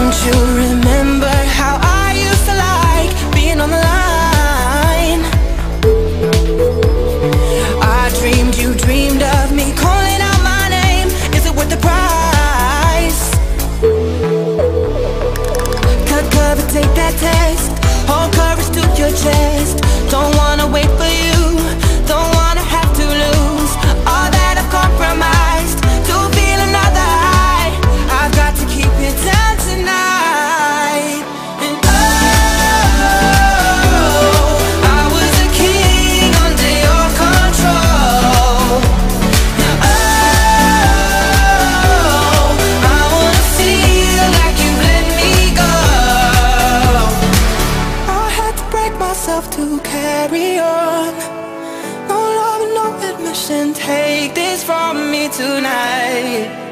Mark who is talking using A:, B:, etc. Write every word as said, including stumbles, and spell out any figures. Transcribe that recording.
A: Don't you remember how I used to like being on the line? I dreamed you dreamed of me calling out my name. Is it worth the price? Cut cover, take that test. Hold courage to your chest. Don't wanna wait for you. Don't wanna have to lose all that I've compromised to feel another high. I've got to keep it down tonight. And oh, I was a king under your control. Now oh, I wanna feel like you let me go. I had to break myself to carry on. No love, no admission. Take this from me tonight.